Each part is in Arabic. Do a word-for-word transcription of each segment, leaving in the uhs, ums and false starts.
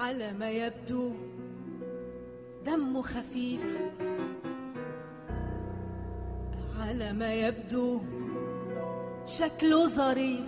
على ما يبدو دمه خفيف، على ما يبدو شكله ظريف،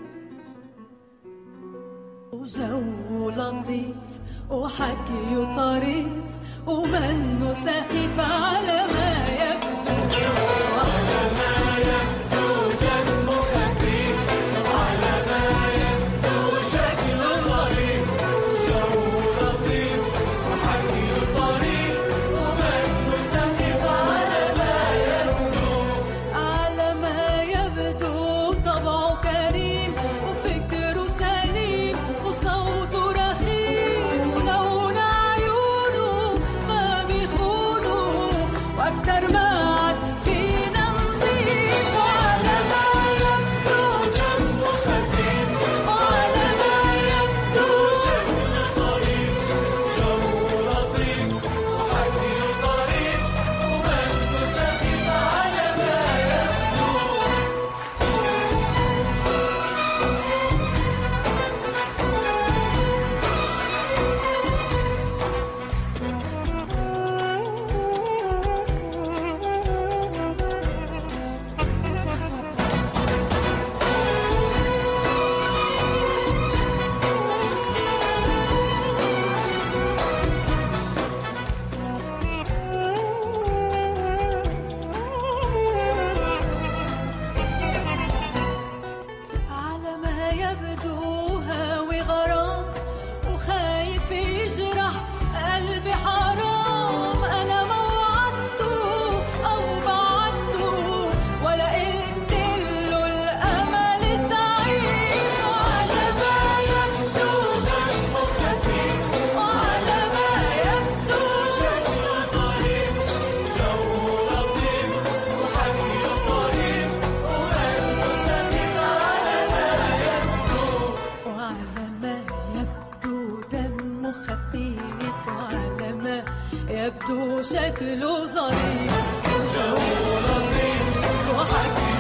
وجو لطيف وحكيه طريف ومنه سخيف. على ما يبدو على ما يبدو دمه خفيف، على ما يبدو شكله ظريف، جو لطيف وحكيه طريف ومنه سخيف. على ما يبدو على ما يبدو طبعه كريم وفكره سليم وصوته رخيم ولون عيونه ما بيخونوا واكتر ما عاد فينا نضيف. وعلى ما يبدو دمه خفيف، وعلى ما يبدو شكله ظريف، جو لطيف وحكيه طريف ومنه سخيف. على ما يبدو على ما يبدو هاوي غرام وخايف يجرح قلبي حرام. أنا ما وعدته أو بعدته ولا قلت له الأمل تعيش. وعلى ما يبدو دمه خفيف، وعلى ما يبدو شكله ظريف، جو لطيف وحكيه طريف ومنه سخيف. على ما يبدو وعلى ما يبدو دمه خفيف، وعلى ما يبدو شكله ظريف، جو لطيف وحكيه